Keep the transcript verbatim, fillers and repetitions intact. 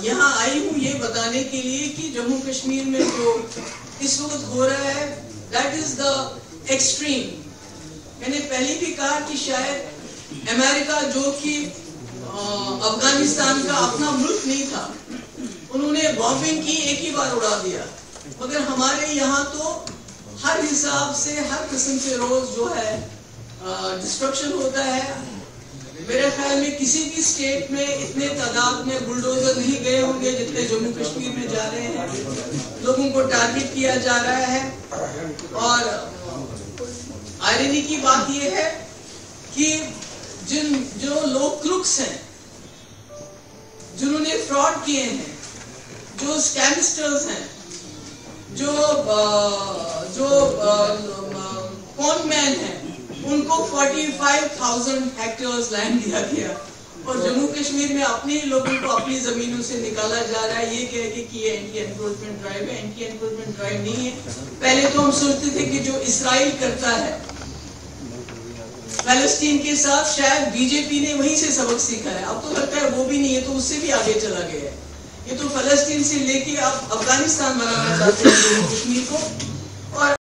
یہاں آئی ہوں یہ بتانے کے لیے کہ جموں کشمیر میں جو اس وقت ہو رہا ہے دیٹ از دا ایکسٹریم. میں نے پہلے بھی کہا کہ شاید امریکہ جو کہ افغانستان کا اپنا ملک نہیں تھا, انہوں نے بامبنگ کی, ایک ہی بار اڑا دیا, مگر ہمارے یہاں تو ہر حساب سے ہر قسم سے روز جو ہے ڈسٹرکشن ہوتا ہے. میرے خیال میں کسی بھی اسٹیٹ میں اتنے تعداد میں بلڈوزر نہیں گئے ہوں گے جتنے جموں کشمیر میں جا رہے ہیں. لوگوں کو ٹارگٹ کیا جا رہا ہے. اور آئرنی کی بات یہ ہے کہ جن جو لوگ کروکس ہیں, جنہوں نے فراڈ کیے ہیں, جو اسکیمسٹرز ہیں, جو جو کون مین ہیں, ان کو forty five thousand hectares land دیا گیا اور جموں کشمیر میں اپنے لوگوں کو اپنی زمینوں سے نکالا جا رہا ہے یہ کہہ کے کہ یہ اینٹی انکروچمنٹ ڈرائیو ہے. اینٹی انکروچمنٹ ڈرائیو نہیں ہے. پہلے تو ہم سوچتے تھے کہ جو اسرائیل کرتا ہے فلسطین کے ساتھ شاید بی جے پی نے وہیں سے سبق سیکھا ہے. اب تو لگتا ہے وہ بھی نہیں ہے, تو اس سے بھی آگے چلا گیا ہے. یہ تو فلسطین سے لے کے اب افغانستان بنانا چاہتے ہیں جموں کشمیر کو.